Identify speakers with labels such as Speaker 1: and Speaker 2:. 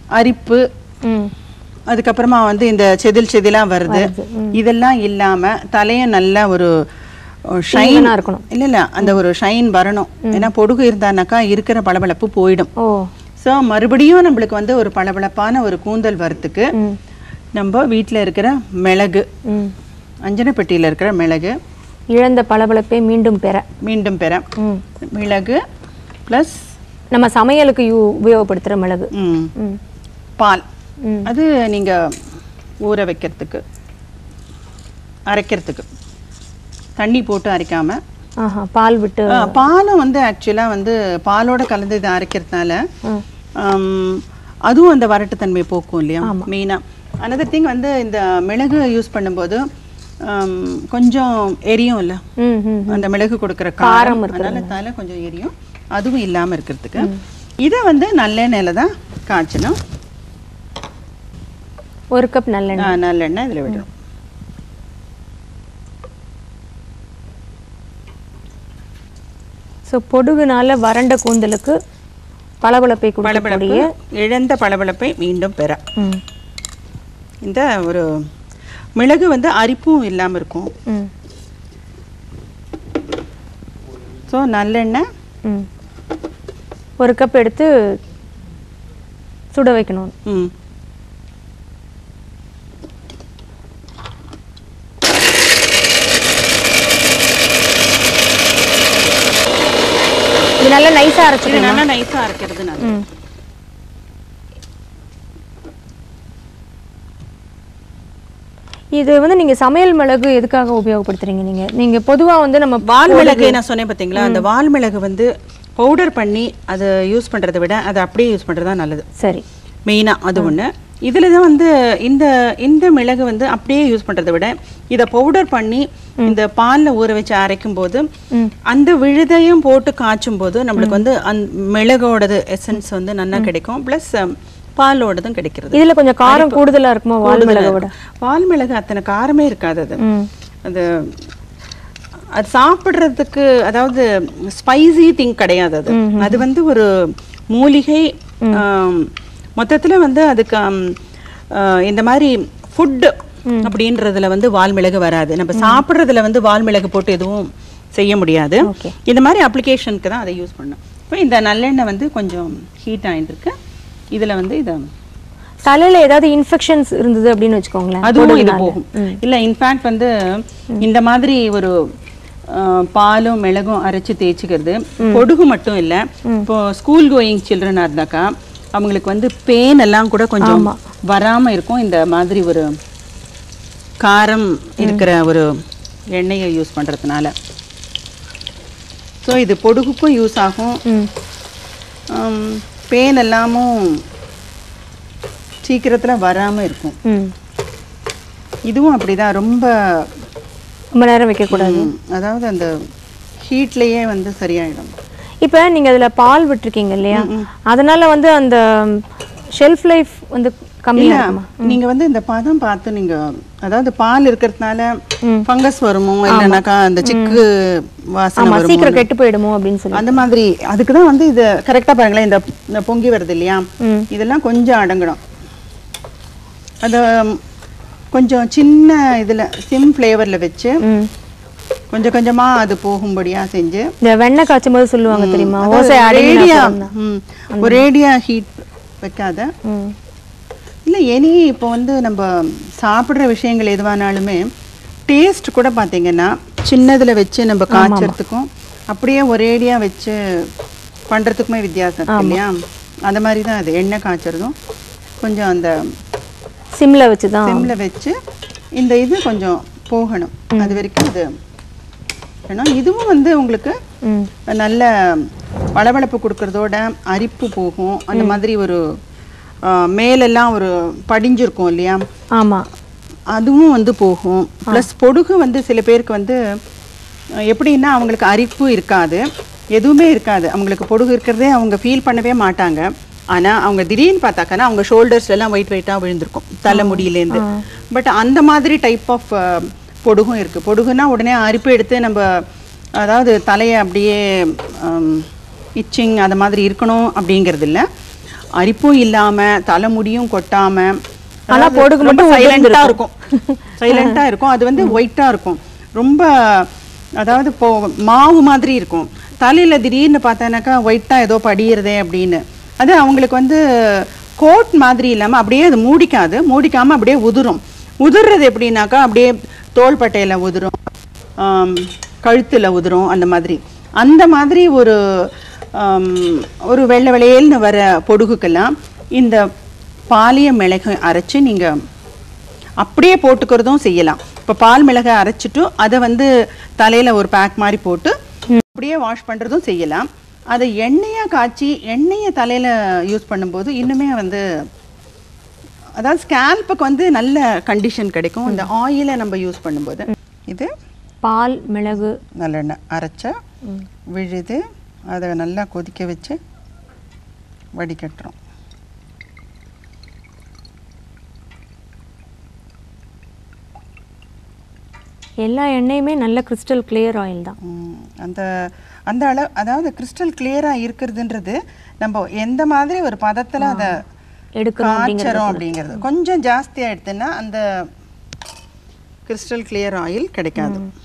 Speaker 1: அரிப்பு அதுக்கப்புறமா வந்து இந்த செதில் செதிலா வருது இதெல்லாம் இல்லாம தலையும் நல்லா ஒரு ஷைனா இருக்கணும். இல்ல அந்த ஒரு ஷைன் வரணும். ஏன்னா பொடுகு இருந்தானாக்கா இருக்கிற பளபளப்பு போயிடும். ஸோ மறுபடியும் நம்மளுக்கு வந்து ஒரு பளபளப்பான ஒரு கூந்தல் வரத்துக்கு நம்ம வீட்டில் இருக்கிற மிளகு, அஞ்சனப்பட்டியில் இருக்கிற மிளகு,
Speaker 2: இழந்த பளபளப்பை மீண்டும் பெற
Speaker 1: மிளகு ப்ளஸ்
Speaker 2: நம்ம சமையலுக்கு உபயோகப்படுத்துகிற மிளகு,
Speaker 1: பால், அது நீங்கள் ஊற வைக்கிறதுக்கு அரைக்கிறதுக்கு தண்ணி போட்டு அரைக்காமல்
Speaker 2: பால் விட்டு,
Speaker 1: பாலும் வந்து ஆக்சுவலாக வந்து பாலோட கலந்து இதை அரைக்கிறதுனால அதுவும் அந்த வரட்டுத்தன்மை போக்கும் இல்லையா மெயினாக. அனதர் திங் வந்து இந்த மிளகு யூஸ் பண்ணும்போது கொஞ்சம் எரியும் இல்லை, அந்த மிளகு கொடுக்குற காரம் அதனால கொஞ்சம் எரியும், அதுவும் இல்லாமல் இருக்கிறதுக்கு இதை வந்து நல்லெண்ணெயில் தான் காய்ச்சணும்.
Speaker 2: 1 கப்
Speaker 1: நல்லெண்ணெய் இதில் விடணும்.
Speaker 2: ஸோ பொடுகுனால வறண்ட கூந்தலுக்கு பளபளப்பை கொடுக்கக்கூடிய
Speaker 1: இழந்த பளபளப்பை மீண்டும் பெற இந்த ஒரு மிளகு வந்து அரிப்பும் இல்லாமல் இருக்கும். ஸோ நல்லெண்ணெய்
Speaker 2: 1 கப் எடுத்து சுட வைக்கணும். இது நல்லா நைஸா அரைச்சிட்டு
Speaker 1: நல்லா நைஸா அரைக்கிறது நல்லது.
Speaker 2: இது வந்து நீங்க சமையல் மிளகு எதுக்காக உபயோகப்படுத்துறீங்க? நீங்க பொதுவா வந்து நம்ம
Speaker 1: வால் மிளகு நான் சொன்னேன் பாத்தீங்களா, அந்த வால் மிளகு வந்து பவுடர் பண்ணி அதை யூஸ் பண்றதை விட அதை அப்படியே யூஸ் பண்றது தான் நல்லது.
Speaker 2: சரி,
Speaker 1: மெயினா அது ஒண்ணு. இதுல தான் வந்து இந்த மிளகு வந்து அப்படியே யூஸ் பண்றதை விட இதை பவுடர் பண்ணி இந்த பால்ல ஊற வச்சு அரைக்கும் போது அந்த விழுதையும் போட்டு காய்ச்சும் போது நம்மளுக்கு வந்து மிளகோடது எசன்ஸ் வந்து நல்லா கிடைக்கும். பிளஸ் பாலோடதும் கிடைக்கிறது.
Speaker 2: இதுல கொஞ்சம் காரம் கூடுதலா இருக்குமா வால் மிளகோட?
Speaker 1: வால் மிளகு அத்தனை காரமே இருக்காது. அது அது சாப்பிட்றதுக்கு அதாவது ஸ்பைசி திங் கிடையாது. அது வந்து ஒரு மூலிகை. மொத்தத்துல வந்து அதுக்கு இந்த மாதிரி ஃபுட் அப்படின்றதுல வந்து வால் மிளகு வராது. நம்ம சாப்பிட்றதுல வந்து வால் மிளகு போட்டு எதுவும் செய்ய முடியாது. இந்த மாதிரி அப்ளிகேஷனுக்கு தான் அதை யூஸ் பண்ணணும். இப்போ இந்த நல்லெண்ணெய் வந்து கொஞ்சம் ஹீட் ஆகிட்டு இதுல வந்து இதை
Speaker 2: தலையில ஏதாவது இன்ஃபெக்ஷன்ஸ் இருந்தது அப்படின்னு வச்சுக்கோங்களேன்,
Speaker 1: அதுவும் இது போகும். இல்ல இன்ஃபேக்ட் வந்து இந்த மாதிரி ஒரு பாலும் மிளகும் அரைச்சு தேய்ச்சிக்கிறது பொடுகு மட்டும் இல்லை. இப்போ ஸ்கூல் கோயிங் சில்ட்ரனா இருந்தாக்கா அவங்களுக்கு வந்து பெயின் எல்லாம் கூட கொஞ்சம் வராம இருக்கும். இந்த மாதிரி ஒரு காரம் இருக்கிற ஒரு எண்ணெயை யூஸ் பண்றதுனால. ஸோ இது பொடுகுக்கும் யூஸ் ஆகும். பெயின் எல்லாமும் சீக்கிரத்துல வராம இருக்கும். இதுவும் அப்படிதான், ரொம்ப
Speaker 2: நேரம் வைக்க கூடாது.
Speaker 1: அதாவது அந்த ஹீட்லயே வந்து சரியாயிடும்.
Speaker 2: இப்போ நீங்க அதுல பால் விட்டுருக்கீங்க இல்லையா, அதனால வந்து அந்த ஷெல்ஃப் லைஃப் வந்து கம்மியா இருக்குமா?
Speaker 1: நீங்க வந்து இந்த பதம் பார்த்து நீங்க, அதாவது பால் இருக்கிறதுனால ஃபங்கஸ் வருமோ இல்லைனாக்கா அந்த சிக்கு வாசனை வருமோ,
Speaker 2: சீக்கிரம் கெட்டு போயிடுமோ அப்படின்னு சொல்லி
Speaker 1: அந்த மாதிரி. அதுக்கு தான் வந்து இது கரெக்டா பாருங்களேன், இந்த பொங்கி வருது இல்லையா, இதெல்லாம் கொஞ்சம் அடங்கணும். அது கொஞ்சம் சின்ன இதுல சிம் ஃப்ளேவர்ல வச்சு கொஞ்சம் கொஞ்சமா அது போகும்படியா செஞ்சு,
Speaker 2: இந்த வெண்ணெய் காய்ச்சும் போது சொல்லுவாங்க தெரியுமா,
Speaker 1: ஒரேடியா ஹீட் வைக்காத. இல்லை எனி இப்போ வந்து நம்ம சாப்பிட்ற விஷயங்கள் எதுவானாலுமே டேஸ்ட் கூட பார்த்தீங்கன்னா சின்னதில் வச்சு நம்ம காய்ச்சறதுக்கும் அப்படியே ஒரேடியாக வச்சு பண்ணுறதுக்குமே வித்தியாசம் இருக்கு இல்லையா. அந்த மாதிரி தான் அது எண்ணெய் காய்ச்சறதும் கொஞ்சம் அந்த
Speaker 2: சிம்மில் வச்சு
Speaker 1: இந்த இது கொஞ்சம் போகணும். அது வரைக்கும் இது வேணும். இதுவும் வந்து உங்களுக்கு நல்ல பளபளப்பு கொடுக்கறதோட அரிப்பு போகும். அந்த மாதிரி ஒரு மேலெல்லாம் ஒரு படிஞ்சிருக்கும் இல்லையா, அதுவும் வந்து போகும். ப்ளஸ் பொடுகு வந்து சில பேருக்கு வந்து எப்படின்னா அவங்களுக்கு அரிப்பு இருக்காது, எதுவுமே இருக்காது. அவங்களுக்கு பொடுகு இருக்கிறதே அவங்க ஃபீல் பண்ணவே மாட்டாங்க. ஆனால் அவங்க திடீர்னு பார்த்தாக்கன்னா அவங்க ஷோல்டர்ஸ்லாம் வெயிட்டாக விழுந்திருக்கும் தலை முடியிலேருந்து. பட் அந்த மாதிரி டைப் ஆஃப் பொடுகும் இருக்குது. பொடுகுன்னா உடனே அரிப்பு எடுத்து நம்ம அதாவது தலையை அப்படியே இச்சிங் அது மாதிரி இருக்கணும் அப்படிங்கிறது இல்லை. அரிப்பும் இல்லாம தலைமுடியும் கொட்டாம,
Speaker 2: ஆனா பொடுகு மட்டும்
Speaker 1: சைலண்டா இருக்கும். சைலண்டா இருக்கும். அது வந்து ஒயிட்டா இருக்கும். ரொம்ப அதாவது இப்போ மாவு மாதிரி இருக்கும். தலையில திடீர்னு பார்த்தானாக்கா ஒயிட்டா ஏதோ படியிறதே அப்படின்னு. அது அவங்களுக்கு வந்து கோட் மாதிரி இல்லாம அப்படியே அது மூடிக்காம அப்படியே உதிரும். உதிர்றது எப்படின்னாக்கா அப்படியே தோள்பட்டையில உதிரும், கழுத்துல உதிரும், அந்த மாதிரி ஒரு வெள்ளை வெளையல்னு வர பொடுகுக்கெல்லாம் இந்த பாலிய மிளகு அரைச்சு நீங்க அப்படியே போட்டுக்கிறதும் செய்யலாம். இப்போ பால் மிளகை அரைச்சிட்டு அதை வந்து தலையில ஒரு பேக் மாதிரி போட்டு அப்படியே வாஷ் பண்றதும் செய்யலாம். அதை எண்ணெயா காய்ச்சி எண்ணெயை தலையில யூஸ் பண்ணும்போது இன்னுமே வந்து அதாவது ஸ்கேல்புக்கு வந்து நல்ல கண்டிஷன் கிடைக்கும் இந்த ஆயிலை நம்ம யூஸ் பண்ணும்போது. இது
Speaker 2: பால் மிளகு
Speaker 1: நல்லெண்ணெய் அரைச்ச விழுது, அதை நல்லா கொதிக்க வச்சு வடிகட்டுறோம்.
Speaker 2: எல்லா எண்ணெயுமே நல்ல கிறிஸ்டல் கிளியர் ஆயில் தான்.
Speaker 1: அந்த அளவு அதாவது கிறிஸ்டல் கிளியரா இருக்கிறதுன்றது நம்ம எந்த மாதிரி ஒரு பதத்துல அதை காய்ச்சறோம் அப்படிங்கிறது. கொஞ்சம் ஜாஸ்தியா எடுத்தோன்னா அந்த கிறிஸ்டல் கிளியர் ஆயில் கிடைக்காது.